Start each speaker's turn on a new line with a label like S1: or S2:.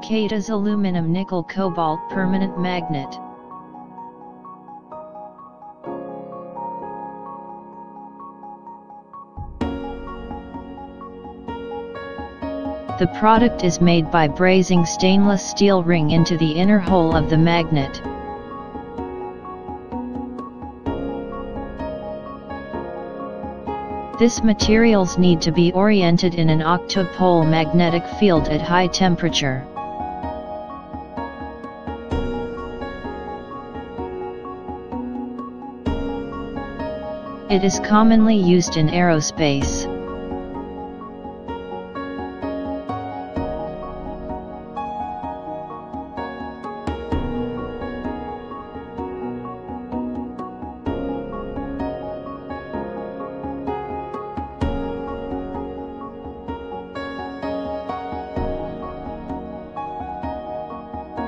S1: KEDE's aluminum nickel-cobalt permanent magnet. The product is made by brazing stainless steel ring into the inner hole of the magnet. This materials need to be oriented in an octupole magnetic field at high temperature. It is commonly used in aerospace.